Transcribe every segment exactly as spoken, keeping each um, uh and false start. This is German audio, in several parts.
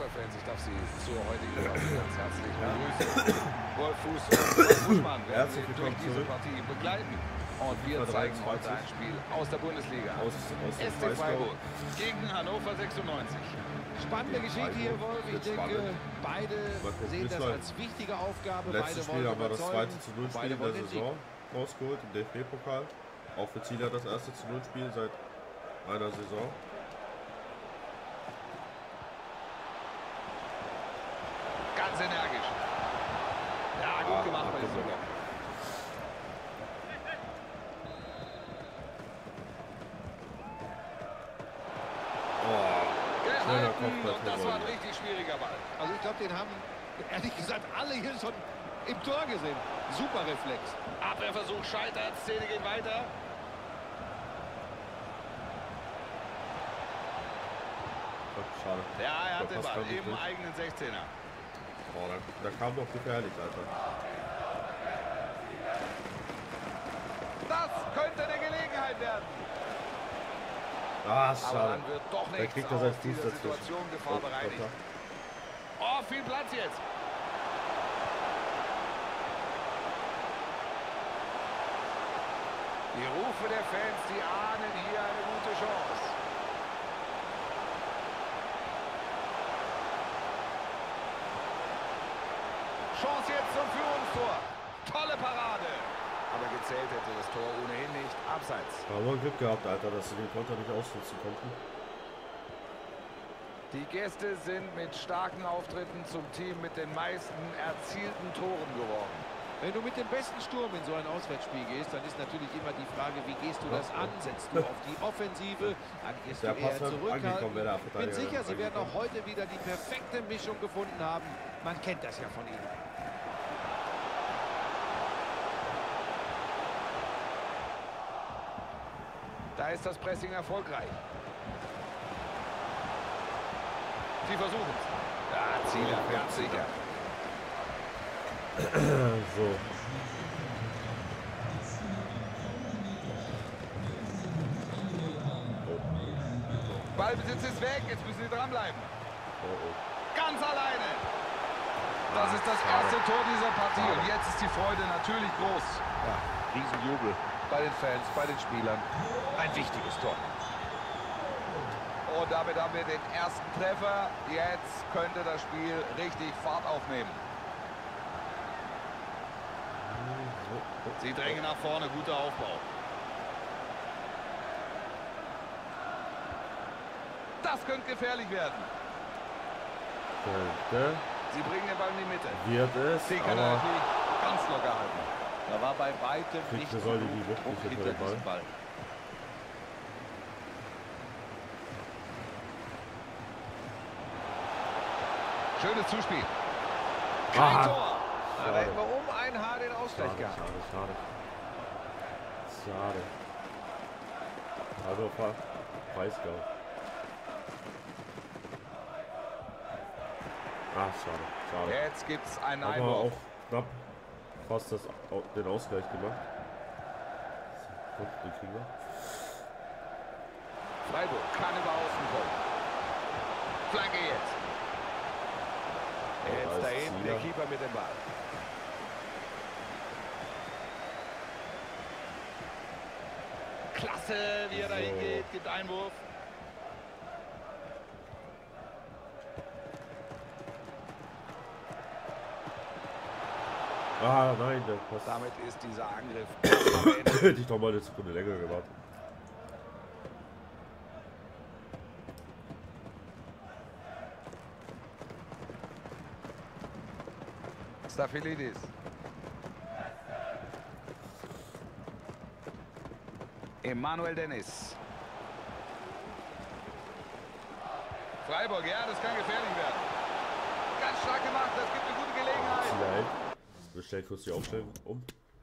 Fußballfans, ich darf Sie zur heutigen Partie ganz herzlich begrüßen. Wolf Fuß und Wolf Fußmann werden Sie durch diese Partie begleiten. Und wir zeigen heute ein Spiel aus der Bundesliga. Aus, aus S C Freiburg gegen Hannover sechsundneunzig. Spannende Geschichte hier, Wolf. Ich denke, beide sehen das als wichtige Aufgabe. Letztes Spiel haben wir das zweite zu null Spiel Spiel in der Saison rausgeholt, im D F B-Pokal. Auch für Zieler das erste zu null Spiel seit einer Saison. Ganz energisch. Ja, gut Ah, gemacht bei diesem Block. Gehalten, und das war ein richtig schwieriger Ball. Also ich glaube, den haben, ehrlich gesagt, alle hier schon im Tor gesehen. Super Reflex. Abwehrversuch scheitert, Szene geht weiter. Schade. Ja, er hat den Ball im nicht. eigenen sechzehner. Oh, da, da kam doch gefährlich, Alter. Das könnte eine Gelegenheit werden. Ah, Aber schade. dann wird doch Da nichts kriegt er aus seinen Fuß dieser dazwischen. Situation Gefahr Oh, bereinigt. Gott, Oh, viel Platz jetzt. Die Rufe der Fans, die ahnen hier eine gute Chance. Chance jetzt zum Führungstor. Tolle Parade. Aber gezählt hätte das Tor ohnehin nicht. Abseits. haben wir Glück gehabt, Alter, dass sie den Konter nicht ausnutzen konnten. Die Gäste sind mit starken Auftritten zum Team mit den meisten erzielten Toren geworden. Wenn du mit dem besten Sturm in so ein Auswärtsspiel gehst, dann ist natürlich immer die Frage, wie gehst du das an? Setzt du auf die Offensive? Dann gehst du eher zurückhaltend. Ich bin sicher, sie werden auch heute wieder die perfekte Mischung gefunden haben. Man kennt das ja von ihnen. Da ist das Pressing erfolgreich. Sie versuchen es. Ja, Zieler, ganz sicher. So. Ballbesitz ist weg, jetzt müssen sie dranbleiben. Oh, oh. Ganz alleine. Das ist das erste Tor dieser Partie und jetzt ist die Freude natürlich groß. Ja, Riesenjubel bei den Fans, bei den Spielern. Ein wichtiges Tor. Und damit haben wir den ersten Treffer. Jetzt könnte das Spiel richtig Fahrt aufnehmen. Sie drängen nach vorne, guter Aufbau. Das könnte gefährlich werden. Könnte. Sie bringen den Ball in die Mitte. Wird es, Den kann er aber natürlich ganz locker halten. Da war bei weitem Kriegt nicht eine Säule genug die Luft Druck nicht hinter hinter den Ball. diesem Ball. Schönes Zuspiel. Kein Ah. Tor. Da hätten wir um ein Haar den Ausgleich schade, gehabt. schade, schade. Schade. Also Preisgau. Ah, schade, schade. Jetzt gibt es einen Aber Einwurf. auch knapp fast das, den Ausgleich gemacht. So, den kriegen wir. Freiburg kann über außen kommen. Flanke jetzt. Oh, Jetzt da da ist hinten Zieler. der Keeper mit dem Ball. Klasse, wie er So. dahin geht. Gibt Einwurf. Ah, nein, der Pass. Damit ist dieser Angriff am Ende. Hätte ich doch mal eine Sekunde länger gewartet. Staphylides. Emmanuel Dennis. Freiburg, ja, das kann gefährlich werden. Ganz stark gemacht, das gibt eine gute Gelegenheit. Zieler hält. Wir stellen kurz die Aufstellung um.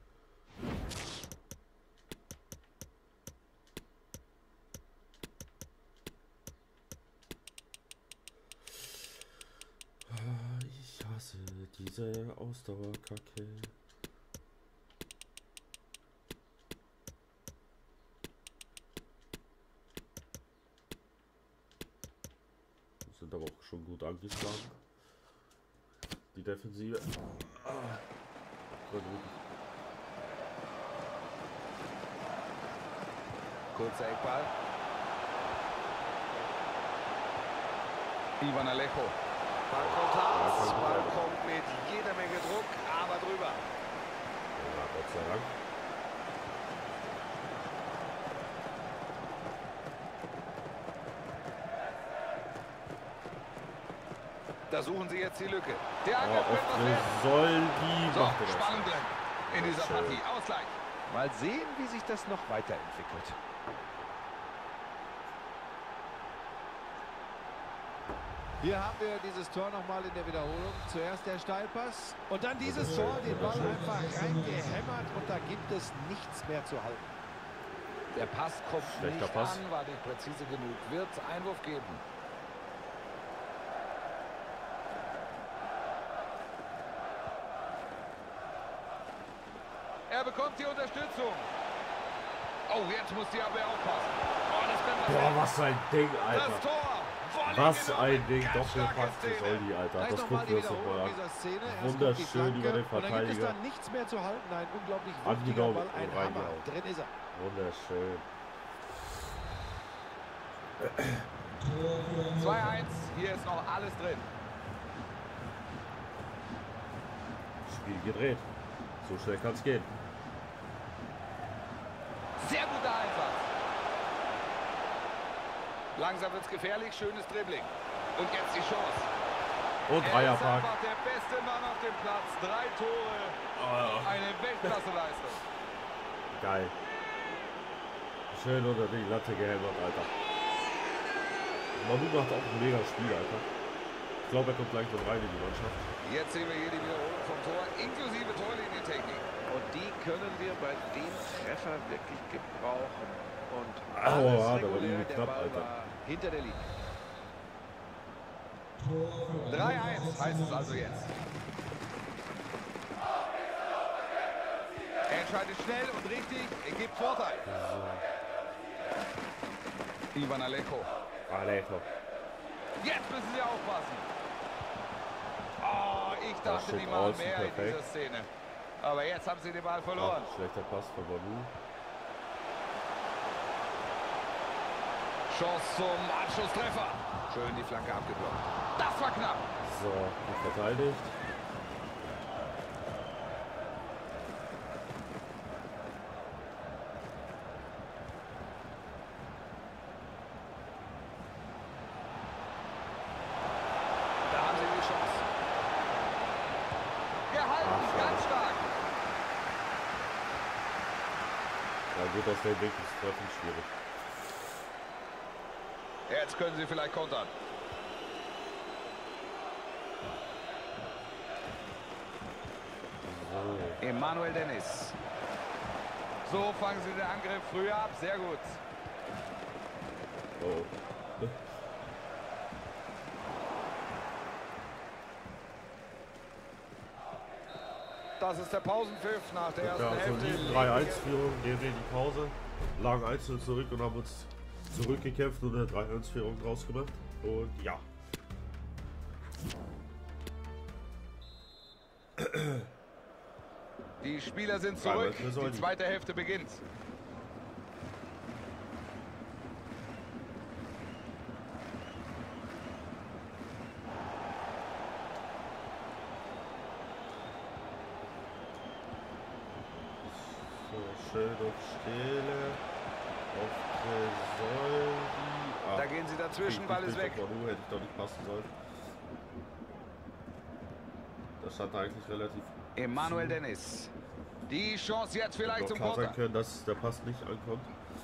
Ich hasse diese Ausdauerkacke. Sind aber auch schon gut angeschlagen. Die Defensive. Ah. Kurzer Eckball. Ivan Alejo. Ball kommt raus. Ball kommt mit jeder Menge Druck, aber drüber. Ja, Gott sei Dank. Da suchen sie jetzt die Lücke. Der Angriff oh, soll die so, Spannung drin in dieser schön. Partie. Ausgleich. Mal sehen, wie sich das noch weiterentwickelt. Hier haben wir dieses Tor nochmal in der Wiederholung. Zuerst der Steilpass und dann dieses Tor, den Ball einfach reingehämmert und da gibt es nichts mehr zu halten. Der Pass kommt Schlechter nicht Pass. an, war nicht präzise genug. Wird Einwurf geben. Er bekommt die Unterstützung. Oh, jetzt muss die Abwehr aufpassen. Oh, das könnte Boah, was ein Ding, Alter. Das Tor. Was ein Ding, Doppelpass für Soldi, Alter. Das gucken wir uns doch mal an. Wunderschön über den Verteidiger. Und dann gibt es dann nichts mehr zu halten. Ein unglaublich wichtiger Ball, ein Hammer. Drin ist er. Wunderschön. zwei eins, hier ist noch alles drin. Spiel gedreht. So schnell kann es gehen. Sehr guter Einsatz. Langsam wird es gefährlich, schönes Dribbling. Und jetzt die Chance. Und Dreierpark. Er ist einfach der beste Mann auf dem Platz. Drei Tore. Oh. Eine Weltklasse-Leistung. Geil. Schön unter die Latte gehämmert, Alter. Manu macht auch ein mega Spiel, Alter. Ich glaube, er kommt gleich noch rein in die Mannschaft. Jetzt sehen wir hier die Wiederholung vom Tor, inklusive Torlinientechnik. Und die können wir bei dem Treffer wirklich gebrauchen. Und Aua, da war irgendwie knapp, Alter. Hinter der Linie. drei eins heißt es also jetzt. Er entscheidet schnell und richtig, er gibt Vorteil. So. Ivan Alejo. Alejo. Jetzt müssen sie aufpassen. Oh, ich dachte, die machen mehr in dieser Szene. Aber jetzt haben sie den Ball verloren. Ach, schlechter Pass von Manu. Chance zum Anschlusstreffer. Schön die Flanke abgeblockt. Das war knapp. So, gut verteidigt. Da haben sie die Chance. Gehalten, Ach, ganz stark. Ja gut, das wäre wirklich treffen schwierig. Jetzt können sie vielleicht kontern. So. Emmanuel Dennis. So fangen sie den Angriff früher ab. Sehr gut. Oh. Das ist der Pausenpfiff nach der ersten ja, also Hälfte. drei eins Führung, gehen wir in die Pause, lagen eins null zurück und haben uns zurückgekämpft und eine drei eins Führung draus gemacht. Und ja. Die Spieler sind zurück. Die zweite Hälfte beginnt. Schön auf Stelle, auf Tresoldi. Ah, da gehen sie dazwischen, Ball ist weg. Manu hätte ich doch nicht passen sollen. Das stand eigentlich relativ. Emmanuel Dennis. Die Chance jetzt vielleicht zum Konter. Konter. Sein können, dass der Pass nicht ankommt.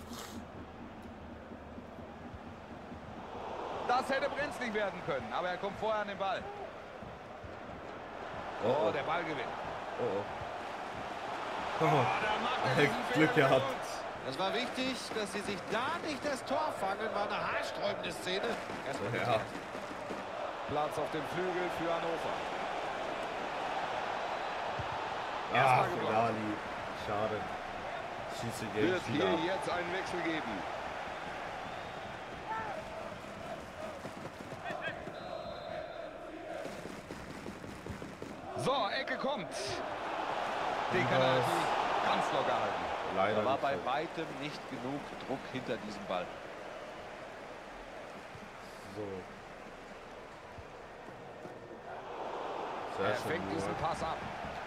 Das hätte brenzlig werden können, aber er kommt vorher an den Ball. Oh, oh der Ball gewinnt. Oh, oh. Oh, da macht er Glück gehabt. Das war wichtig, dass sie sich da nicht das Tor fangen. War eine haarsträubende Szene. Ja. Platz auf dem Flügel für Hannover. Ach, Gali. Schade. Schieße gegen Wird hier jetzt einen Wechsel geben. Ecke kommt. Den kann er natürlich ganz locker halten. Leider war bei weitem nicht genug Druck hinter diesem Ball. So. Er fängt diesen Pass ab.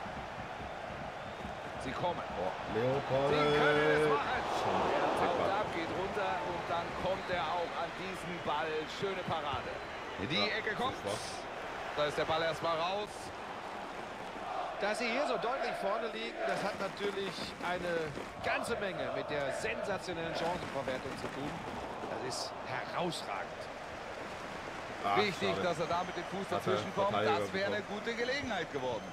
Sie kommen. Oh, Leopold. Sie können es machen. Der taucht ab, geht runter und dann kommt er auch an diesen Ball. Schöne Parade. Die ja, Ecke kommt. Da ist der Ball erstmal raus. Dass sie hier so deutlich vorne liegen, das hat natürlich eine ganze Menge mit der sensationellen Chancenverwertung zu tun. Das ist herausragend. Ach, wichtig, schade, dass er da mit dem Fuß dazwischen kommt. Das wäre eine gute Gelegenheit geworden.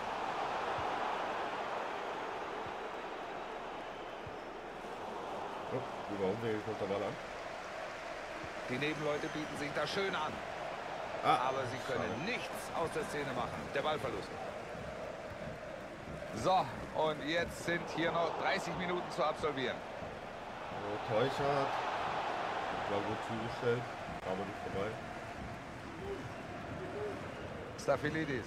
Oh, über Umwege kommt der Ball an. Die Nebenleute bieten sich da schön an. Ah, aber sie können schade. nichts aus der Szene machen. Der Ballverlust. So, und jetzt sind hier noch dreißig Minuten zu absolvieren. So, Teuchert. War gut zugestellt, aber nicht vorbei. Staphylides.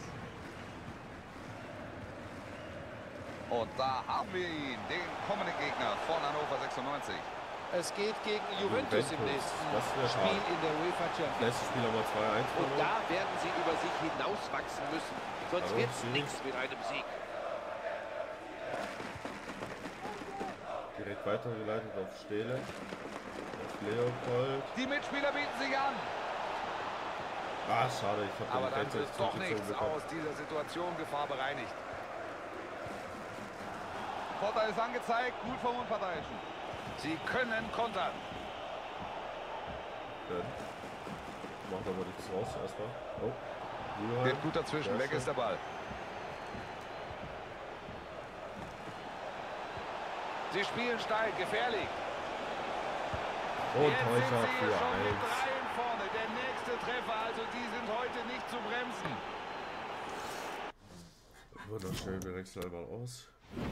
Und da haben wir ihn, den kommenden Gegner von Hannover sechsundneunzig. Es geht gegen Juventus, Juventus im nächsten Spiel in der UEFA Champions League. Letztes Spiel haben wir zwei eins Und da werden sie über sich hinauswachsen müssen. Sonst wird es nichts mit einem Sieg. Direkt weitergeleitet auf Stehle. Auf Leopold. Die Mitspieler bieten sich an. Ah, schade, ich habe Aber dann wird doch nichts aus dieser Situation. Gefahr bereinigt. Vorteil ist angezeigt. Gut vom Unparteiischen. Sie können kontern. Dann macht aber nichts raus erstmal. Oh. Geht gut dazwischen. Weg ist der Ball. Sie spielen steil, gefährlich. Und Teuchert für eins. Vorne. Der nächste Treffer, also die sind heute nicht zu bremsen. Wunderschön, wir wechseln einmal aus.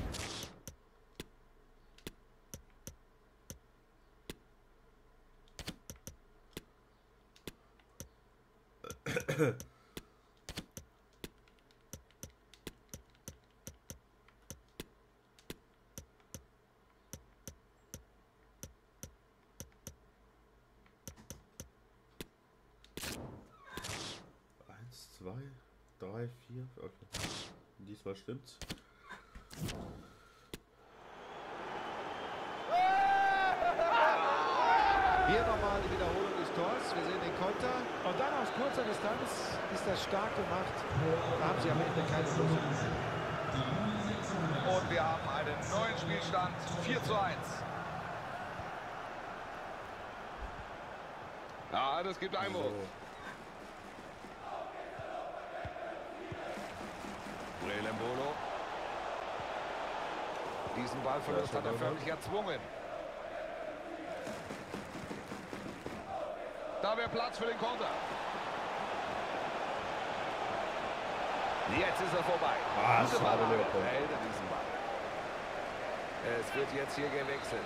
Zwei, drei, vier, okay. Diesmal stimmt's. Hier nochmal die Wiederholung des Tors. Wir sehen den Konter. Und dann aus kurzer Distanz ist das stark gemacht. Da haben sie am Ende keine Chance. Und wir haben einen neuen Spielstand. vier zu eins. Ja, das gibt Einwurf. So. Relembolo. Diesen Ballverlust hat er förmlich erzwungen. Da wäre Platz für den Konter. Jetzt ist er vorbei. Ah, schade, Leopold. Diesen Ball. Es wird jetzt hier gewechselt.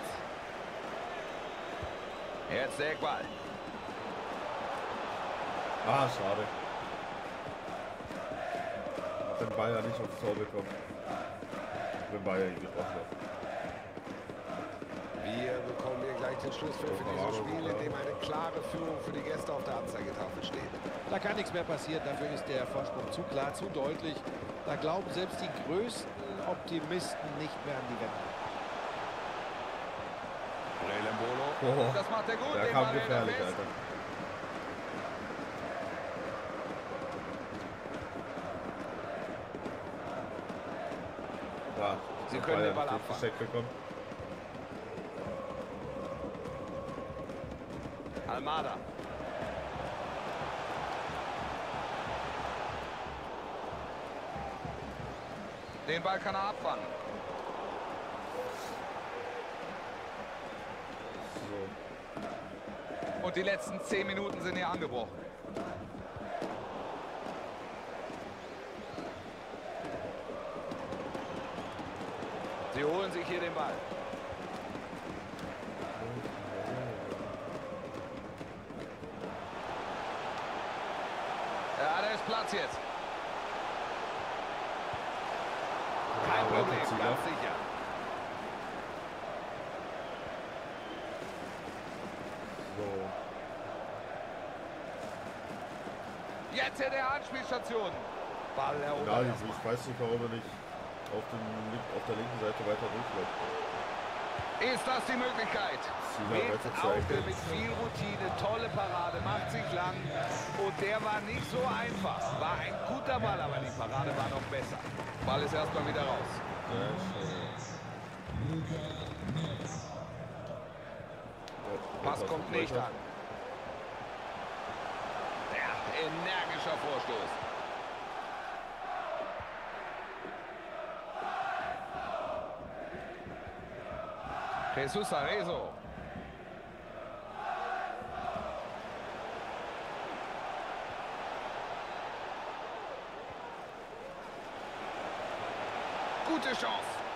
Jetzt der Eckball. Ah, schade. Wenn Bayer nicht aufs Tor bekommt. Wenn Bayer ihn getroffen hat. Wir bekommen hier gleich den Schlusspfiff für dieses Spiel, in dem eine klare Führung für die Gäste auf der Anzeigetafel steht. Da kann nichts mehr passieren, dafür ist der Vorsprung zu klar, zu deutlich. Da glauben selbst die größten Optimisten nicht mehr an die Wende. Relembolo. Oh, das macht er gut. Der kam gefährlich, Alter. Ja, Sie können den Ball abfangen. Bekommen. Almada. Den Ball kann er abfangen. So. Und die letzten zehn Minuten sind hier angebrochen. Sie holen sich hier den Ball. Ja, da ist Platz jetzt. Problem, ganz sicher. So. Jetzt in der Anspielstation. Ball erobert. Ja, ich weiß nicht, warum er nicht auf, den, auf der linken Seite weiter durchläuft. Ist das die Möglichkeit? Mit Auge, mit viel Routine, tolle Parade, macht sich lang. Und der war nicht so einfach. War ein guter Ball, aber die Parade war noch besser. Ball ist erstmal wieder raus. Ja, Pass kommt nicht an. Ja, energischer Vorstoß. Jesus Arezzo. Gute Chance.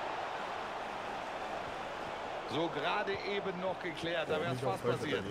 So gerade eben noch geklärt, da wäre es fast passiert.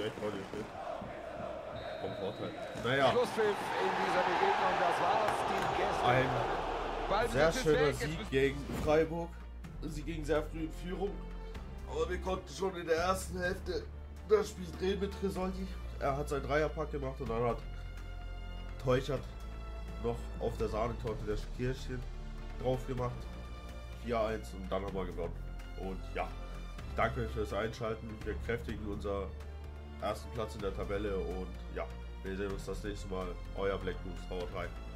Naja. Schlusspfiff in dieser Begegnung, das war's. Die Gäste. Ein sehr schöner Sieg gegen Freiburg. Sie gingen sehr früh in Führung. Aber wir konnten schon in der ersten Hälfte das Spiel drehen mit Tresoldi. Er hat seinen Dreierpack gemacht und dann hat Teuchert noch auf der Sahnetorte der Kirschchen drauf gemacht. vier eins und dann haben wir gewonnen. Und ja, ich danke euch fürs Einschalten. Wir kräftigen unser ersten Platz in der Tabelle und ja, wir sehen uns das nächste Mal. Euer Black Blues. Haut rein.